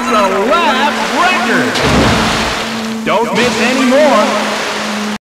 That's a lap record! Don't miss any more.